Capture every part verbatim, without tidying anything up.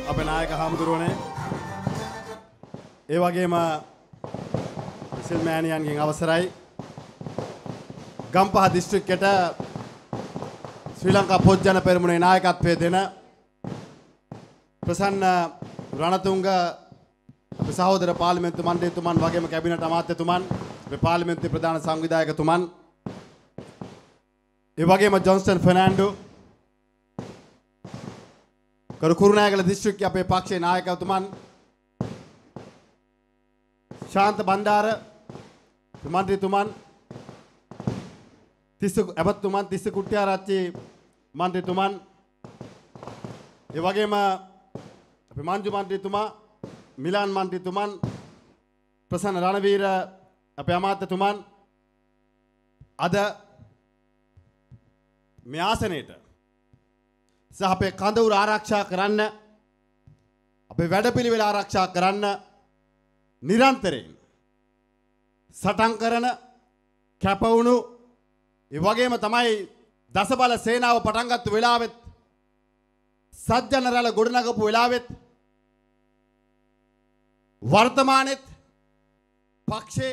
අපේ නායක හාමුදුරුවනේ ඒ වගේම විසිල් මෑණියන්ගෙන් අවසරයි ගම්පහ දිස්ත්‍රික්කයට ශ්‍රී ලංකා පොත්ජන පෙරමුණේ නායකත්වයේ දෙන ප්‍රසන්න රණතුංග අපේ සහෝදර පාර්ලිමේන්තු මණ්ඩලතුමන් වගේම කැබිනට් අමාත්‍යතුමන් අපේ පාර්ලිමේන්තුවේ ප්‍රධාන සංවිධායකතුමන් ඒ වගේම ජොන්ස්ටන් ෆර්නෑන්ඩෝ කරු කුරුණෑගල දිස්ත්‍රික්කයේ අපේ පක්ෂයේ නායකතුමන් ශාන්ත බණ්ඩාර මන්ත්‍රීතුමන් තිස්ස ඇමතුමන් තිස්ස කුට්ටිආරච්චි මන්ත්‍රීතුමන් ඒ වගේම අපේ මංජු මන්ත්‍රීතුමා මිලාන් මන්ත්‍රීතුමන් ප්‍රසන්න රණවීර අපේ අමාත්‍යතුමන් අද මේ ආසනයේට සහ අපේ කඳවුර ආරක්ෂා කරන්න අපේ වැඩපිළිවෙල ආරක්ෂා කරන්න නිරන්තරයෙන් සටන් කරන කැපවුණු ඒ වගේම තමයි දසබල සේනාව පටන් ගත්ත වෙලාවෙත් සත්ජන රැළ ගොඩනගපු වෙලාවෙත් වර්තමානෙත් පක්ෂේ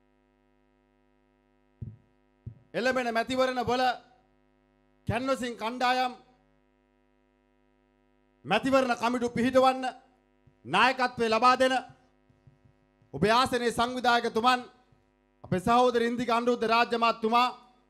එළඹෙන මැතිවරණ වල කැන්වසින් කණ්ඩායම් මැතිවරණ කමිටු පිහිටවන්න නායකත්වය ලබා දෙන ඔබේ ආසනයේ සංවිධායකතුමන් අපේ සහෝදර ඉන්දික අනුරුද්ධ රාජ්‍ය මාත්තුමා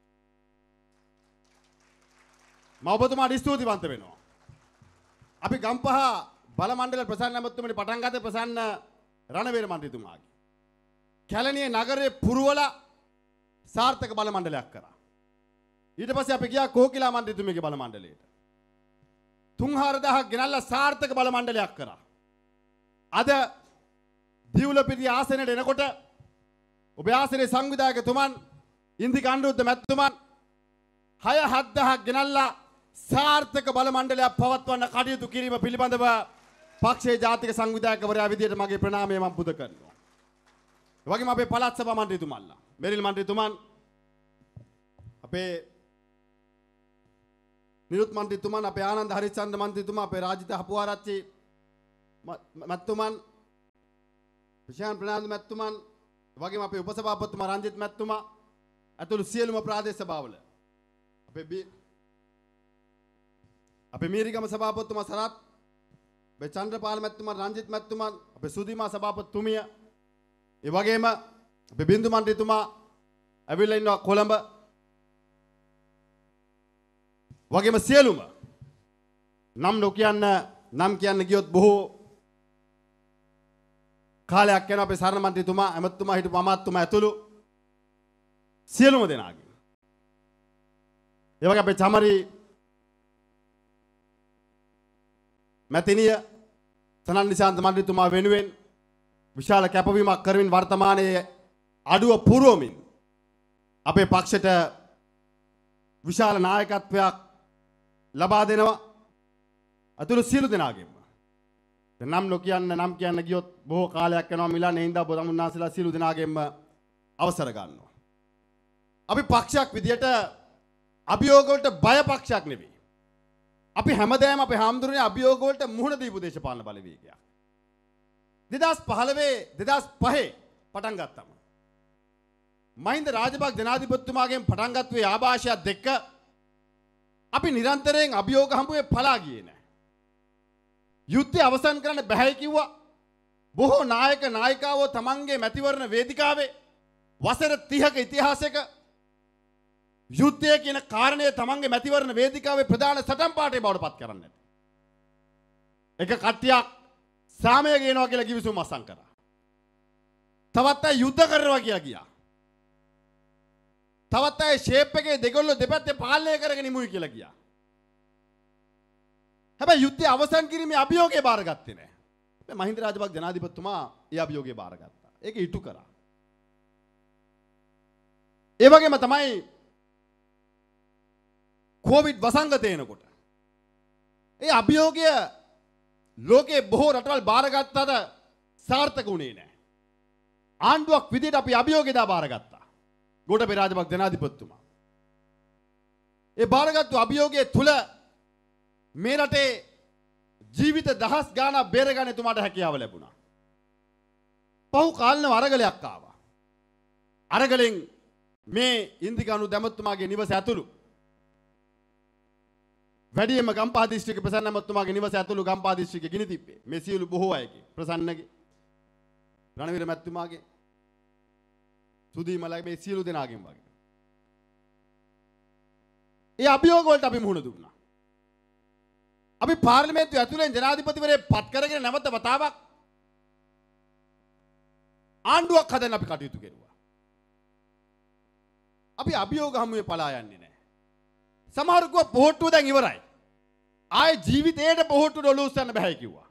මම ඔබතුමාට ස්තුතිවන්ත වෙනවා. අපි ගම්පහ බල මණ්ඩල ප්‍රසන්න ඇමතුමනි පටන් ගත ප්‍රසන්න රණවීර මන්ත්‍රීතුමාගේ කැලණියේ නගරයේ පුරවල සාර්ථක බල මණ්ඩලයක් කරා. ඊට පස්සේ අපි ගියා කෝකිලා මන්ත්‍රීතුමියගේ බල මණ්ඩලයට. තුන් හාරදාහක් ගෙනල්ලා සාර්ථක බල මණ්ඩලයක් කරා. අද දිවුලපිටිය ආසනයට එනකොට ඔබේ ආසනයේ සංවිධායකතුමන් ඉන්දික අනුරුද්ධ මැතිතුමන් හය හත් දහයක් ගෙනල්ලා සාර්ථක බල මණ්ඩලයක් පවත්වන්න කටයුතු කිරීම පිළිබඳව පක්ෂයේ ජාතික සංවිධායකවරයා විදියට මගේ ප්‍රණාමය මම පුද කරනවා. ඒ වගේම අපේ පළාත් සභා මන්ත්‍රීතුමන්ලා මෙරිල් මන්ත්‍රීතුමන් අපේ නිරුත් මන්ත්‍රීතුමන් අපේ ආනන්ද හරිචන්ද්‍ර මන්ත්‍රීතුමා අපේ රාජිත හපුආරච්චි මැතිතුමන් විශාන් ප්‍රනාන්දු මැතිතුමන් වගේම අපේ උපසභාපතිතුමා රංජිත් මැතිතුමා ඇතුළු සියලුම ප්‍රාදේශ සභාවල අපේ අපේ මීරිගම සභාපතිතුමා සරත් අපේ චන්ද්‍රපාල මැතිතුමා රංජිත් මැතිතුමන් අපේ සුදීමා සභාපතිතුමිය ඒ වගේම අපේ බින්දු මන්ත්‍රීතුමා ඇවිල්ලා ඉන්නවා කොළඹ වගේම සියලුම නම් නොකියන්න නම් කියන්න ගියොත් බොහෝ කාලයක් යනවා අපේ සරණ මන්ත්‍රීතුමා ඇමතුමා හිටපු අමාත්‍යතුමා ඇතුළු සියලුම දෙනාගේ ඒ වගේ අපේ චමරි මැතිනිය සනන් නිශාන්ත මන්ත්‍රීතුමා වෙනුවෙන් විශාල කැපවීමක් කරමින් වර්තමානයේ අඩුව පුරවමින් අපේ පක්ෂයට විශාල නායකත්වයක් ලබා දෙනවා අතුළු සියලු දෙනාගෙම නම් නොකියන්න නම් කියන්න ගියොත් බොහෝ කාලයක් යනවා මිලන්නේ හින්දා බොතමුන්නාසලා සියලු දෙනාගෙම අවසර ගන්නවා. අපි පක්ෂයක් විදියට අභියෝග වලට බය පක්ෂයක් නෙවෙයි. අපි හැමදාම අපේ හාමුදුරනේ අභියෝග වලට මුහුණ දීපු දේශපාලන බලවේගයක්. දෙදාස් පහළොව දෙදාස් පහ පටන් ගත්තම මහින්ද රාජපක්ෂ ජනාධිපතිතුමාගෙන් පටන් ගත්ත ආభాෂයක් දෙක අපි නිරන්තරයෙන් අභියෝග හම්බුවේ පලා ගියේ නැහැ. යුද්ධය අවසන් කරන්න බැහැ කිව්වා. බොහෝ නායක නායිකාවෝ තමන්ගේ මැතිවරණ වේදිකාවේ වසර තිහක ඉතිහාසයක යුද්ධය කියන කාරණය තමන්ගේ මැතිවරණ වේදිකාවේ ප්‍රධාන සටන් පාඨය බවට පත් කරන්නේ. එක කට්ටියක් සාමය ගේනවා කියලා කිවිසුම් අසං කරා. තවත් අය යුද්ධ කරනවා කියලා ගියා. තවත් අය ෂේප් එකේ දෙගොල්ලෝ දෙපැත්තේ පාලනය කරගෙන ඉමුයි කියලා ගියා. හැබැයි යුද්ධය අවසන් කිරීමේ අභියෝගය බාරගත්තේ නැහැ. මේ මහින්ද රාජපක්ෂ ජනාධිපතිතුමා ඒ අභියෝගය බාරගත්තා. ඒක ඉටු කරා. ඒ වගේම තමයි කොවිඩ් වසංගතය එනකොට ඒ අභියෝගය ලෝකේ බොහෝ රටවල් බාරගත්තට සාර්ථක වුණේ නැහැ. ආණ්ඩුවක් විදිහට අපි අභියෝගය දා බාරගත්තා. ගෝඨාභය රාජපක්ෂ ජනාධිපතිතුමා. ඒ බාරගත්තු අභියෝගයේ තුල මේ රටේ ජීවිත දහස් ගාණක් බේරගන්න එතුමාට හැකියාව ලැබුණා. පහු කාලෙම අරගලයක් ආවා. අරගලෙන් මේ ඉන්දිකනු දැමතුමාගේ නිවස ඇතුළු වැඩියෙන්ම ගම්පහ දිස්ත්‍රික්ක ප්‍රසන්න මහත්මයාගේ නිවස ඇතුළු ගම්පහ දිස්ත්‍රික්කේ ගිනි තිබ්බේ. මේ සියලු බොහෝ අයගේ ප්‍රසන්නගේ රණවීර මහත්මයාගේ සුදීමලගේ මේ සියලු දෙනාගෙන් වගේ. ඒ අභියෝග වලට අපි මුහුණ දුන්නා. අපි පාර්ලිමේන්තුව ඇතුලෙන් ජනාධිපතිවරයෙක් පත් කරගෙන නැවත වතාවක් ආණ්ඩුවක් හදන්න අපි කටයුතු කෙරුවා. අපි අභියෝග හමුවේ පලා යන්නේ නැහැ. සමහරු කිව්වා පොහොට්ටුව දැන් ඉවරයි. ආයේ ජීවිතේට පොහොට්ටුවට ඔලුව උස්සන්න බෑ කිව්වා.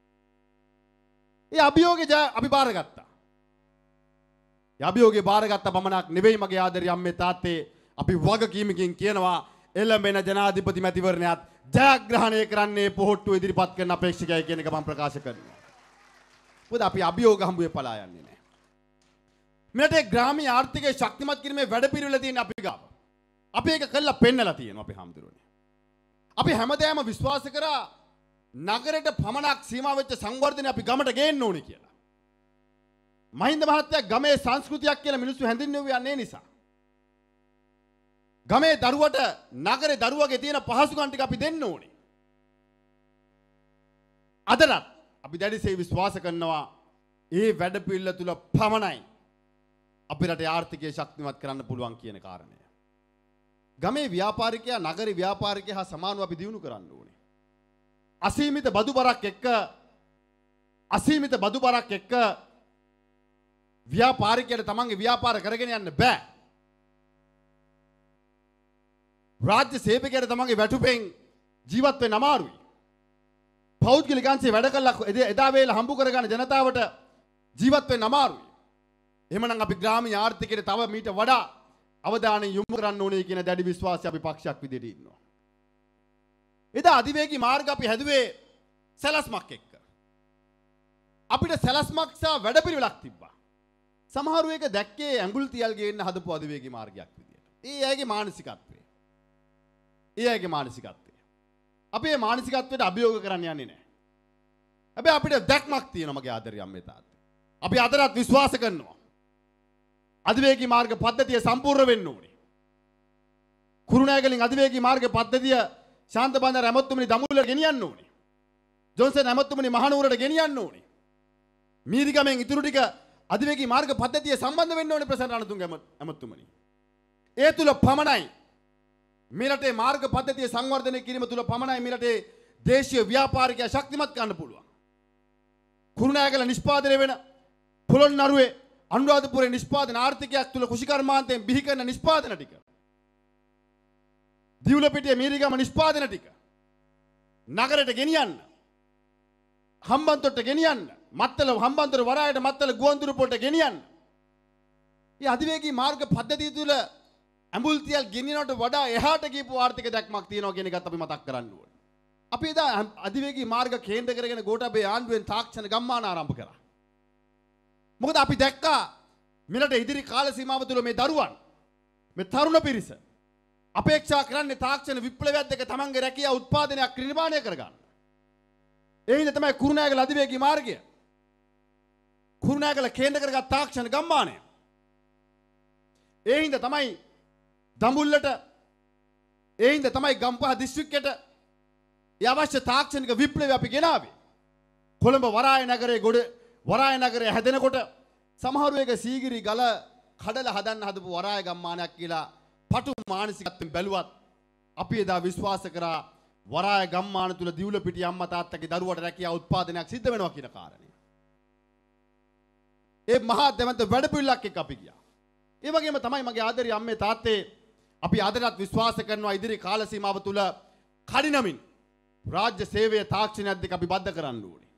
ඒ අභියෝගේ අපි බාරගත්තා. ඒ අභියෝගේ බාරගත්ත පමණක් නෙවෙයි මගේ ආදරේ අම්මේ තාත්තේ අපි වගකීමකින් කියනවා එළඹෙන ජනාධිපති මැතිවරණයත් ජයග්‍රහණය කරන්නේ පොහොට්ටුව ඉදිරිපත් කරන අපේක්ෂකයයි කියන එක මම ප්‍රකාශ කරනවා. මොකද අපි අභියෝග හමුවේ පලා යන්නේ නැහැ. මෙතන ග්‍රාමීය ආර්ථිකය ශක්තිමත් කිරීමේ වැඩපිළිවෙල තියෙන අපි ගාව. අපි ඒක කළා පෙන්නලා තියෙනවා අපි හැමදෙරෝනේ. අපි හැමදාම විශ්වාස කරා නගරයට පමණක් සීමා වෙච්ච සංවර්ධනය අපි ගමට ගේන්න ඕනේ කියලා. මහින්ද මහත්තයා ගමේ සංස්කෘතියක් කියලා මිනිස්සු හැඳින්වුවේ යන්නේ නිසා. ගමේ දරුවට නගරේ දරුවගේ තියෙන පහසුකම් ටික අපි දෙන්න ඕනේ. අදටත් අපි දැඩිසේ විශ්වාස කරනවා මේ වැඩපිළිවෙල තුල පමණයි අපි රටේ ආර්ථිකය ශක්තිමත් කරන්න පුළුවන් කියන කාරණය. ගමේ ව්‍යාපාරිකයා නගරේ ව්‍යාපාරිකයා හා සමානව අපි දියුණු කරන්න ඕනේ. අසීමිත බදු බරක් එක්ක අසීමිත බදු බරක් එක්ක ව්‍යාපාරිකයට තමන්ගේ ව්‍යාපාර කරගෙන යන්න බෑ. රාජ්‍ය සේවකයට තමන්ගේ වැටුපෙන් ජීවත් වෙන්න අමාරුයි. පෞද්ගලික අංශේ වැඩ කළා එදා වේල හම්බ කරගන්න ජනතාවට ජීවත් වෙන්න අමාරුයි. එහෙමනම් අපි ග්‍රාමීය ආර්ථිකයට තව මීට වඩා අවධානය යොමු කරන්න ඕනේ කියන දැඩි විශ්වාසය අපි පක්ෂයක් විදිහට ඉන්නවා. එදා අධිවේගී මාර්ග අපි හැදුවේ සැලැස්මක් එක්ක. අපිට සැලැස්මක් සහ වැඩපිළිවෙලක් තිබ්බා. සමහරු ඒක දැක්කේ ඇඟුල් තියල් ගේන්න හදපු අධිවේගී මාර්ගයක් විදිහට. ඒ අයගේ මානසිකත්වය. ඒ අයගේ මානසිකත්වය. අපි මේ මානසිකත්වයට අභියෝග කරන්න යන්නේ නැහැ. හැබැයි අපිට දැක්මක් තියෙනවා මගේ ආදරේ අම්මේ තාත්තේ. අපි අදටත් විශ්වාස කරනවා. අධිවේගී මාර්ග පද්ධතිය සම්පූර්ණ වෙන්න ඕනේ. කුරුණෑගලින් අධිවේගී මාර්ග පද්ධතිය ශාන්තබන්දර ඇමතුමනි දඹුල්ලට ගෙනියන්න ඕනේ. ජොන්සන් ඇමතුමනි මහනුවරට ගෙනියන්න ඕනේ. මීරිගමෙන් ඉතුරු ටික අධිවේගී මාර්ග පද්ධතිය සම්බන්ධ වෙන්න ඕනේ ප්‍රසන්න රණතුංග ඇමතුමනි. ඒ තුල පමණයි මේ රටේ මාර්ග පද්ධතිය සංවර්ධනය කිරීම තුල පමණයි මේ රටේ දේශීය ව්‍යාපාරිකයා ශක්තිමත් කරන්න පුළුවන්. කුරුණෑගල නිෂ්පාදනය වෙන පොළොන්නරුවේ අනුරාධපුරේ නිෂ්පාදන ආර්ථිකයක් තුල කුෂිකර්මාන්තයෙන් බිහි කරන නිෂ්පාදන ටික. දිවුලපිටිය මීරිගම නිෂ්පාදන ටික නගරයට ගෙනියන්න. හම්බන්තොටට ගෙනියන්න. මත්තල හම්බන්තොට වරායට මත්තල ගුවන්විදුලි පොළට ගෙනියන්න. මේ අධිවේගී මාර්ග පද්ධතිය තුල ඇඹුල් තියල් ගෙනියනවට වඩා එහාට ගියපු ආර්ථික දැක්මක් තියෙනවා කියන එකත් අපි මතක් කරන්න ඕනේ. අපි එදා අධිවේගී මාර්ග කේන්ද්‍ර කරගෙන ගෝඨාභය ආණ්ඩුවෙන් තාක්ෂණ ගම්මාන ආරම්භ කරා. මොකද අපි දැක්කා මෙරට ඉදිරි කාල සීමාව තුළ මේ දරුවන් මේ තරුණ පිරිස අපේක්ෂා කරන්නේ තාක්ෂණ විප්ලවයත් එක්ක තමන්ගේ රැකියාව උත්පාදනයක් නිර්මාණය කරගන්න. ඒ හින්දා තමයි කුරුණෑගල අධිවේගී මාර්ගය කුරුණෑගල කේන්ද්‍ර කරගත් තාක්ෂණ ගම්මානය. ඒ හින්දා තමයි දඹුල්ලට ඒ හින්දා තමයි ගම්පහ දිස්ත්‍රික්කයට ඒ අවශ්‍ය තාක්ෂණික විප්ලවය අපි ගෙනාවේ. කොළඹ වරාය නගරයේ ගොඩ වරාය නගරය හැදෙනකොට සමහරු එක සීගිරි ගල කඩලා හදන්න හදපු වරාය ගම්මානයක් කියලා පටු මානසිකත්වයෙන් බැලුවත් අපි එදා විශ්වාස කරා වරාය ගම්මාන තුල දිවුලපිටිය අම්මා තාත්තගේ දරුවට රැකියාව උත්පාදනයක් සිද්ධ වෙනවා කියන කාරණේ. ඒ මහා දැවන්ත වැඩපිළිවෙලක් එක්ක අපි ගියා. ඒ වගේම තමයි මගේ ආදරේ අම්මේ තාත්තේ අපි අදටත් විශ්වාස කරනවා ඉදිරි කාල සීමාව තුල කඩිනමින් රාජ්‍ය සේවයේ තාක්ෂණයක් දෙක අපි බද්ධ කරන්න ඕනේ.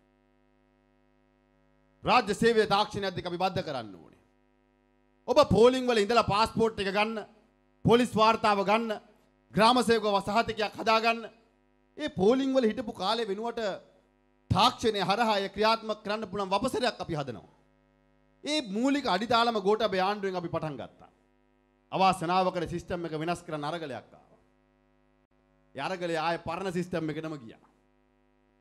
රාජ්‍ය සේවයේ තාක්ෂණයක් දෙක අපි බද්ධ කරන්න ඕනේ. ඔබ පෝලිං වල ඉඳලා પાස්පෝර්ට් එක ගන්න, පොලිස් වාර්තාව ගන්න, ග්‍රාම සේවක සහතිකයක් හදාගන්න. ඒ පෝලිං වල හිටපු කාලේ වෙනුවට තාක්ෂණය හරහා ඒ ක්‍රියාත්මක කරන්න පුළුවන් වපසරයක් අපි හදනවා. ඒ මූලික අඩිතාලම ගෝඨාභය ආණ්ඩුවෙන් අපි පටන් ගත්තා. අවාසනාවකට සිස්ටම් එක වෙනස් කරන්න අරගලයක් ආවා. ඒ අරගලේ ආයේ පරණ සිස්ටම් එකටම ගියා.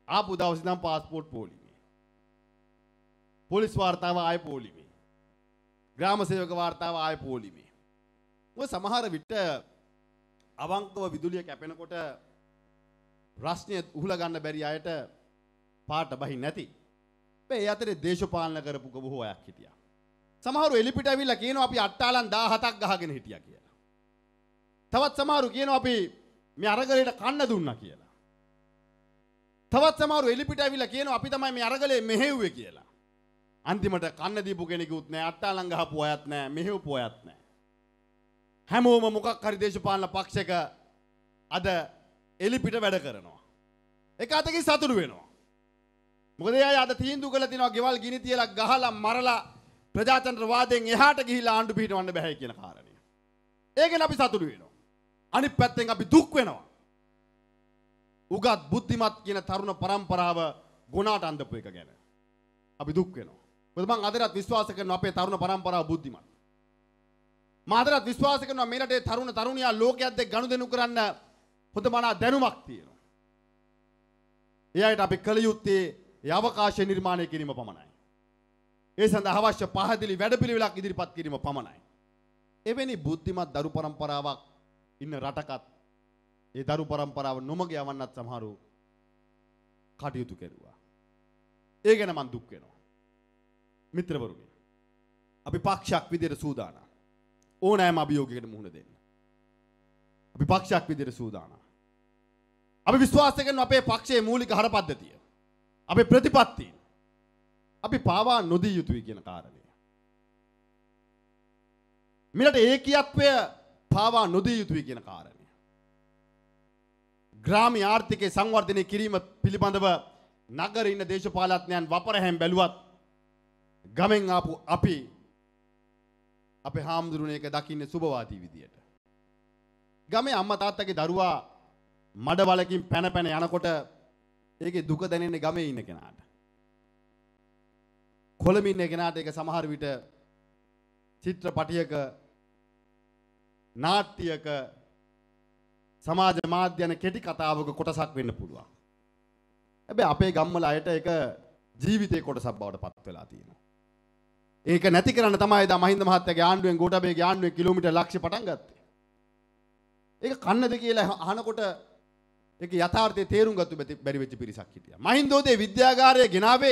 ආපු දවසේ ඉඳන් પાස්පෝර්ට් පොලිමේ. පොලිස් වාර්තාව ආයේ පොලිමේ. ග්‍රාම සේවක වාර්තාව ආයේ පොලිමේ. ඔය සමහර විට අවංකව විදුලිය කැපෙනකොට රස්නිය උහුලා ගන්න බැරි අයට පාට බහින් නැති. මේ අතරේ දේශපාලන කරපු බොහෝ අයක් හිටියා. සමහරු එලිපිට ඇවිල්ලා කියනවා අපි අට්ටාලන් දහහතක් ගහගෙන හිටියා කියලා. තවත් සමහරු කියනවා අපි මේ අරගලයට කන්න දුන්නා කියලා. තවත් සමහරු එලිපිට ඇවිල්ලා කියනවා අපි තමයි මේ අරගලේ මෙහෙව්වේ කියලා. අන්තිමට කන්න දීපු කෙනෙකුත් නැහැ, අට්ටාලන් ගහපු අයත් නැහැ, මෙහෙව්පු අයත් නැහැ. හැමෝම මොකක් හරි දේශපාලන පක්ෂයක අද එලිපිට වැඩ කරනවා. එක අතකින් සතුටු වෙනවා. මොකද එයා අද තීන්දුව කළා තිනවා ගෙවල් ගිනි තියලා ගහලා මරලා ප්‍රජාතන්ත්‍රවාදයෙන් එහාට ගිහිලා ආණ්ඩු පිහිටවන්න බෑ කියන කාරණය. ඒකෙන් අපි සතුටු වෙනවා. අනිත් පැත්තෙන් අපි දුක් වෙනවා. උගත් බුද්ධිමත් කියන තරුණ පරම්පරාව ගුණාට අඳපු එක ගැන. අපි දුක් වෙනවා. මොකද මම අදටත් විශ්වාස කරනවා අපේ තරුණ පරම්පරාව බුද්ධිමත්. මම අදටත් විශ්වාස කරනවා මේ රටේ තරුණ තරුණියා ලෝකයක් එක්ක ගනුදෙනු කරන්න හොඳ මනා දැනුමක් තියෙනවා. එයාට අපි කල යුත්තේ ඒ අවකාශය නිර්මාණය කිරීම පමණයි. ඒ සඳහා අවශ්‍ය පහදලි වැඩපිළිවෙලක් ඉදිරිපත් කිරීම පමණයි. එවැනි බුද්ධිමත් දරු පරම්පරාවක් ඉන්න රටකත් ඒ දරු පරම්පරාව නොමග යවන්නත් සමහරු කටයුතු කෙරුවා. ඒ ගැන මම දුක් වෙනවා. මිත්‍රවරුනි, අපි පක්ෂයක් විදිහට සූදානම්. ඕනෑම අභියෝගයකට මුහුණ දෙන්න. අපි පක්ෂයක් විදිහට සූදානම්. අපි විශ්වාස කරන අපේ පක්ෂයේ මූලික හරපද්ධතිය, අපේ ප්‍රතිපත්තිය අපි පාවා නොදී යුතුයි කියන කාරණය. මිලට ඒකීයත්වය පාවා නොදී යුතුයි කියන කාරණය. ග්‍රාමීය ආර්ථිකයේ සංවර්ධනය කිරීම පිළිබඳව නගරේ ඉන්න දේශපාලඥයන් වපරැහැම් බැලුවත් ගමෙන් ආපු අපි අපේ හාමුදුරුවනේ එක දකින්නේ සුබවාදී විදියට. ගමේ අම්මා තාත්තගේ දරුවා මඩ වලකින් පැන පැන යනකොට ඒකේ දුක දැනෙන්නේ ගමේ ඉන්න කෙනාට. කොළඹ ඉන්න කෙනාට ඒක සමහර විට චිත්‍රපටයක, නාට්‍යයක, සමාජ මාධ්‍ය යන කෙටි කතාවක කොටසක් වෙන්න පුළුවන්. හැබැයි අපේ ගම්වල අයට ඒක ජීවිතේ කොටසක් බවට පත් වෙලා තියෙනවා. ඒක නැති කරන්න තමයි දා මහින්ද මහත්තයාගේ ආණ්ඩුවෙන් ගෝඨාභයගේ ආණ්ඩුවෙන් කිලෝමීටර් ලක්ෂ පටන් ගත්තේ. ඒක කන්නද කියලා අහනකොට ඒක යථාර්ථයේ තේරුම් ගත්ත බැරි වෙච්ච පිරිසක් හිටියා. මහින්දෝදේ විද්‍යාගාරය ගෙනාවේ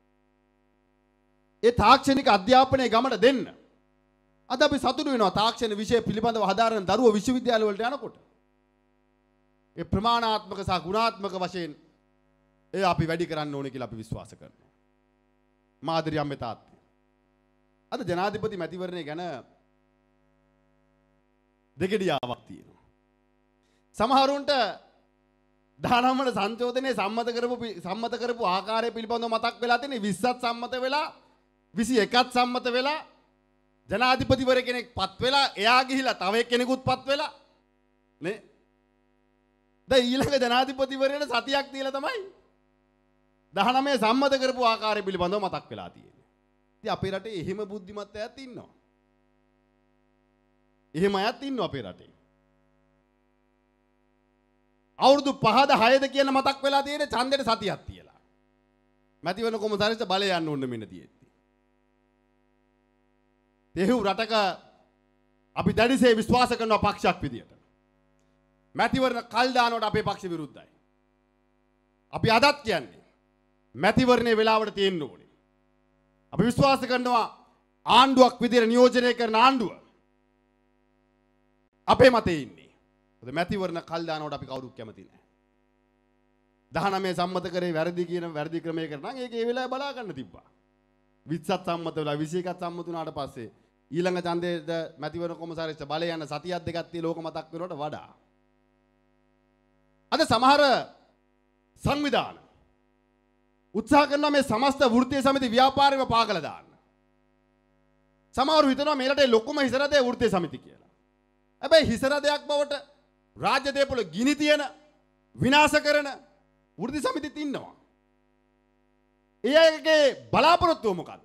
ඒ තාක්ෂණික අධ්‍යාපනය ගමට දෙන්න. අද අපි සතුටු වෙනවා තාක්ෂණ විෂය පිළිබඳව හදාරන දරුවෝ විශ්වවිද්‍යාල වලට යනකොට. ඒ ප්‍රමාණාත්මක සහ ගුණාත්මක වශයෙන් ඒ අපි වැඩි කරන්න ඕනේ කියලා අපි විශ්වාස කරනවා. මාදිරි අම්මේ තාත්තේ. අද ජනාධිපති මැතිවරණය ගැන දෙකඩියාවක් තියෙනවා. සමහරුන්ට දහනම වල සංශෝධනයේ සම්මත කරපු සම්මත කරපු ආකාරය පිළිබඳව මතක් වෙලා තියෙන්නේ විස්සත් සම්මත වෙලා විසි එකත් සම්මත වෙලා ජනාධිපතිවර කෙනෙක් පත් වෙලා එයා ගිහිලා තව එක්කෙනෙකුත් පත් වෙලා නේ දැන් ඊළඟ ජනාධිපතිවරයාට සතියක් තියලා තමයි දහනම සම්මත කරපු ආකාරය පිළිබඳව මතක් වෙලා තියෙන්නේ. ඉතින් අපේ රටේ එහෙම බුද්ධිමත් අයත් ඉන්නවා. එහෙම අයත් ඉන්නවා අපේ රටේ. අවුරුදු පහද හයද කියන මතක් වෙලා තියෙන්නේ ඡන්දෙට සතියක් තියලා. මැතිවරණ කොමසාරිස්ට බලය යන්න ඕන මෙන්න තියෙද්දි. තෙහු රටක අපි දැඩිසේ විශ්වාස කරනවා පක්ෂයක් විදියට. මැතිවරණ කල් දානකොට අපේ පක්ෂ විරුද්ධයි. අපි අදත් කියන්නේ මැතිවරණයේ වෙලාවට තියෙන්න ඕනේ. අපි විශ්වාස කරනවා ආණ්ඩුවක් විදියට නියෝජනය කරන ආණ්ඩුව අපේ මතේ ඉන්නේ. මොකද මැතිවරණ කල් දානකොට අපි කවුරුත් කැමති නැහැ. දහනම සම්මත කරේ වැරදි කියන වැරදි ක්‍රමයකට නම් ඒක ඒ වෙලාවේ බලා ගන්න තිබ්බා. විස්සත් සම්මත වෙලා විසි එකත් සම්මත වුණාට පස්සේ ඊළඟ ඡන්දයේද මැතිවරණ කොමසාරිස්ට බලය යන සතියක් දෙකක් තිය ලෝක මතක් වෙනවට වඩා අද සමහර සංවිධාන උත්සාහ කරනවා මේ සමස්ත වෘත්තීය සමිති ව්‍යාපාරෙම පාගල දාන්න. සමහරව හිතනවා මේ රටේ ලොකුම හිසරදේ වෘත්තීය සමිති කියලා. හැබැයි හිසරදයක් බවට රාජ්‍ය දේපොළ ගිනි තියන විනාශ කරන වෘත්තීය සමිතිත් ඉන්නවා. ඒ අයගේ බලාපොරොත්තුව මොකක්ද?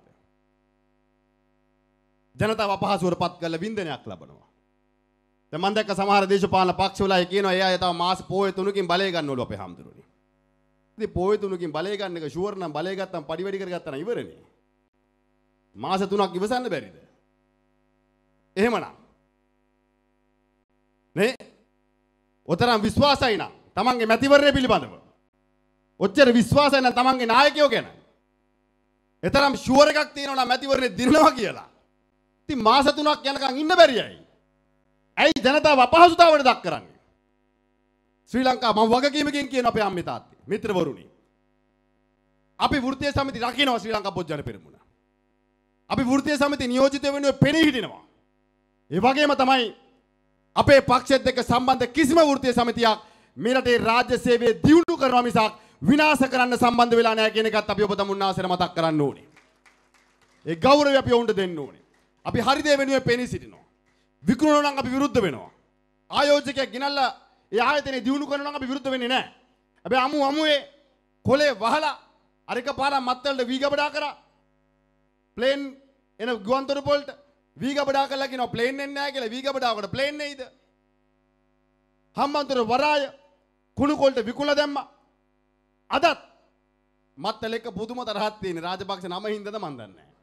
ජනතාව අපහසුවට පත් කරලා වින්දනයක් ලබනවා. දැන් මම දැක්ක සමහර දේශපාලන පක්ෂවල අය කියනවා ඒ අය තව මාස පොය තුනකින් බලය ගන්නවලු අපේ හැමදෙරුවනේ. ඉතින් පොය තුනකින් බලය ගන්න එක ෂුවර් නම් බලය ගත්තම පඩි වැඩි කරගත්තා නම් ඉවරනේ. මාස තුනක් ඉවසන්න බැරිද? එහෙමනම් නේ ඔතරම් විශ්වාසයි නම් තමන්ගේ මැතිවරණය පිළිබඳව ඔච්චර විශ්වාසයි නම් තමන්ගේ නායකයෝ ගැන එතරම් ෂුවර් එකක් තියෙනවා නම් මැතිවරණය දිනනවා කියලා. ඉතින් මාස තුනක් යනකම් ඉන්න බැරියයි. ඇයි ජනතාව අපහසුතාවයට දක් කරන්නේ? ශ්‍රී ලංකා මම වගකීමකින් කියන අපේ අම්මේ තාත්තේ මිත්‍රවරුනි. අපි වෘත්තීය සමිති රකින්නවා ශ්‍රී ලංකා පොත්ජන පෙරමුණ. අපි වෘත්තීය සමිති නියෝජිත වෙනුවෙන් පෙනී හිටිනවා. ඒ වගේම තමයි අපේ පක්ෂෙත් එක්ක සම්බන්ධ කිසිම වෘත්තීය සමිතියක් මේ රටේ රාජ්‍ය සේවය දියුණු කරනවා මිසක් විනාශ කරන්න සම්බන්ධ වෙලා නැහැ කියන එකත් අපි ඔබ තමුන්නාසර මතක් කරන්න ඕනේ. ඒ ගෞරවය අපි ඔවුන්ට දෙන්න ඕනේ. අපි හරි දේ වෙනුවෙන් පෙනී සිටිනවා. විකුණනවා නම් අපි විරුද්ධ වෙනවා. ආයෝජකයෙක් ගෙනල්ලා ඒ ආයතනේ දියුණු කරනවා නම් අපි විරුද්ධ වෙන්නේ නැහැ. හැබැයි අමු අමුවේ කොලේ වහලා අර එක පාරක් මත්තල්ට වීගබඩා කරා. ප්ලේන් එන ගුවන්තොටුප වලට වීගබඩා කරලා කියනවා ප්ලේන් එන්නේ නැහැ කියලා. වීගබඩාවකට ප්ලේන් නෙයිද? හම්බන්තොට වරාය කුණු කොල්ට විකුණලා දැම්මා. අදත් මත්තල එක පුදුම තරහක් තියෙන රාජපක්ෂ නම හින්දාද මන් දන්නේ නැහැ.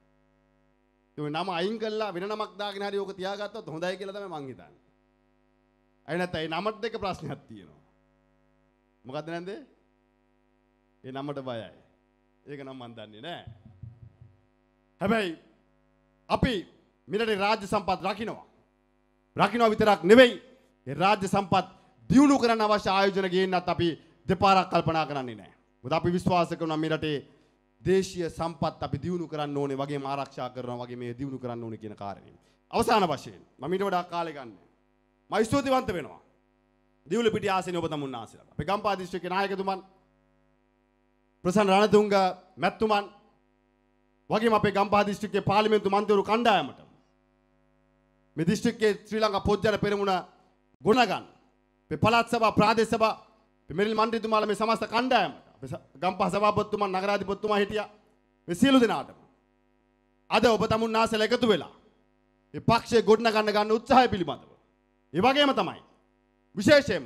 ඒ නම අයින් කළා වෙන නමක් දාගෙන හරි ඕක තියාගත්තොත් හොඳයි කියලා තමයි මං හිතන්නේ. අය නැත්නම් ඒ නමත් දෙක ප්‍රශ්නයක් තියෙනවා. මොකද්ද නැන්ද? ඒ නමට බයයි. ඒක නම් මන් දන්නේ නැහැ. හැබැයි අපි මිලට රාජ්‍ය සම්පත් රකින්නවා. රකින්නවා විතරක් නෙවෙයි. ඒ රාජ්‍ය සම්පත් දියුණු කරන්න අවශ්‍ය ආයෝජන ගේන්නත් අපි දෙපාරක් කල්පනා කරන්නේ නැහැ. මොකද අපි විශ්වාස කරනවා මේ රටේ දේශීය සම්පත් අපි දියුණු කරන්න ඕනේ වගේම ආරක්ෂා කරනවා වගේ මේ දියුණු කරන්න ඕනේ කියන කාරණේ. අවසාන වශයෙන් මම ඊට වඩා කාලය ගන්න. මම ස්තුතිවන්ත වෙනවා. දියුලපිටිය ආසනේ ඔබ තමුන් ආසලා. අපේ ගම්පහ දිස්ත්‍රික්කේ නායකතුමන් ප්‍රසන්න රණතුංග මැතිතුමන් වගේම අපේ ගම්පහ දිස්ත්‍රික්කයේ පාර්ලිමේන්තු මන්ත්‍රීවරු කණ්ඩායමට මේ දිස්ත්‍රික්කයේ ශ්‍රී ලංකා පොත්ජන පෙරමුණ ගුණගන්න. මේ පළාත් සභා ප්‍රාදේශ සභා මෙරිල් මන්ත්‍රීතුමාලා මේ සමස්ත කණ්ඩායමට අපේ ගම්පහ සභාපතිතුමන් නගරාධිපතිතුමා හිටියා. මේ සියලු දෙනාටම අද ඔබ තමුන් ආසලා එකතු වෙලා මේ පක්ෂය ගොඩනගන්න ගන්න උත්සාහය පිළිබඳව. ඒ වගේම තමයි විශේෂයෙන්ම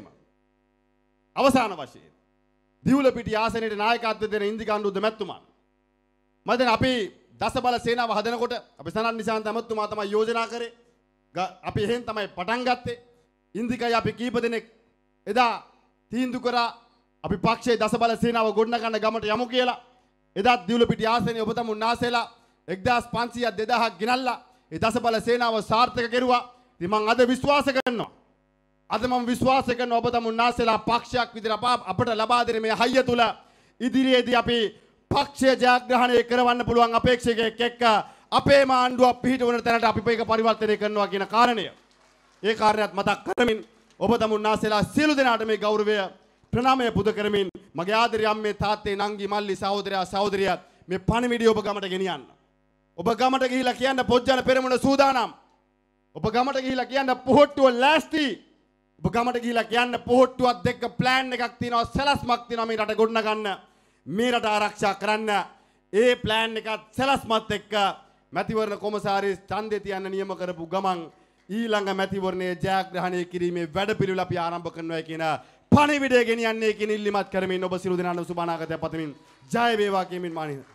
අවසාන වශයෙන් දියුලපිටිය ආසනයේ නායකත්වය දෙන ඉන්දිකාණ්ඩුද්ද මැතිතුමන් මම දැන් අපි දසබල සේනාව හදනකොට අපි සනත් නිශාන්ත මැතිතුමා තමයි යෝජනා කරේ. අපි එහෙන් තමයි පටන් ගත්තේ. ඉන්දිකයි අපි කීප දෙනෙක් එදා තීන්දුව කරා අපි පක්ෂයේ දසබල සේනාව ගොඩනගන්න ගමට යමු කියලා. එදාත් දියුලපිටිය ආසනයේ ඔබ තමුන් නාසෙලා එක්දාස් පන්සීයක් දෙදාහක් ගෙනල්ලා ඒ දසබල සේනාව සාර්ථක කෙරුවා. ඉතින් මම අද විශ්වාස කරනවා. අද මම විශ්වාස කරනවා ඔබ තමුන් නාසෙලා පක්ෂයක් විදිහට අපට ලබා දෙන මේ හයිය තුල ඉදිරියේදී අපි පක්ෂය ජයග්‍රහණය කරවන්න පුළුවන් අපේක්ෂකයෙක් එක්ක අපේම ආණ්ඩුවක් පිහිටවන තැනට අපි මේක පරිවර්තනය කරනවා කියන කාරණය. ඒ කාරණයක් මතක් කරමින් ඔබ තමුන් නාසෙලා සියලු දෙනාට මේ ගෞරවය ප්‍රණාමය පුද කරමින් මගේ ආදරේ අම්මේ තාත්තේ නංගි මල්ලි සහෝදරයා සහෝදරියත් මේ පණිවිඩය ඔබ ගමට ගෙනියන්න. ඔබ ගමට ගිහිලා කියන්න පොත්ජන පෙරමුණ සූදානම්. ඔබ ගමට ගිහිලා කියන්න පොහොට්ටුව ලෑස්ති. ඔබ ගමට ගිහිලා කියන්න පොහොට්ටුවක් දෙක ප්ලෑන් එකක් තියෙනවා සැලැස්මක් තියෙනවා මේ රට ගොඩනගන්න. මේ රට ආරක්ෂා කරන්න. ඒ ප්ලෑන් එකත් සැලැස්මත් එක්ක මැතිවරණ කොමසාරිස් ඡන්දේ තියන්න නියම කරපු ගමන් ඊළඟ මැතිවරණයේ ජයග්‍රහණය කිරීමේ වැඩපිළිවෙල අපි ආරම්භ කරනවා කියන පණිවිඩය ගෙනියන්නේ කියන ඉල්ලීමත් කරමින් ඔබ සියලු දෙනාට සුබ අනාගතයක් පතමින් ජය වේවා කියමින් මානි